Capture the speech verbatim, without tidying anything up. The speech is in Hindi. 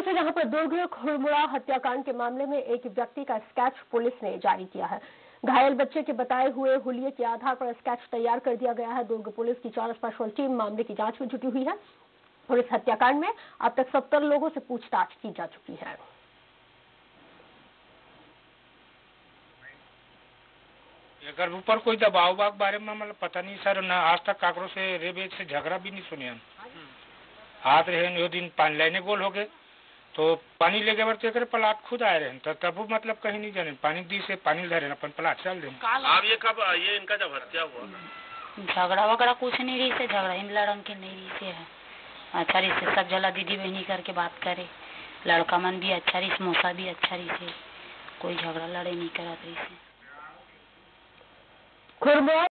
से जहां पर दुर्ग खुरमुड़ा हत्याकांड के मामले में एक व्यक्ति का स्केच पुलिस ने जारी किया है। घायल बच्चे के बताए हुए हुलिये के आधार पर स्केच तैयार कर दिया गया है। दुर्ग पुलिस की चार स्पेशल टीम मामले की जांच में जुटी हुई है। पुलिस हत्याकांड में अब तक सत्तर लोगों से पूछताछ की जा चुकी है। अगर ऊपर कोई दबाव बाग बारे में मतलब पता नहीं सर, न आज तक काकरों से रेबेज से झगड़ा भी नहीं सुने हम। हाथ रहे यो दिन पानी लेने गोल हो गए तो पानी ले गए तो प्लाट खुद आए रहे तो तब मतलब कहीं नहीं जाने पानी दी से पानी धरे अपन प्लाट चल दे। आप ये कब ये इनका जब हत्या हुआ झगड़ा वगड़ा कुछ नहीं रही से, झगड़ा इन लड़न के नहीं रही से है। अच्छा रही से सब जला दीदी बहनी करके बात करे, लड़का मन भी अच्छा रही, मौसा भी अच्छा रही से, कोई झगड़ा लड़े नहीं करा रही से।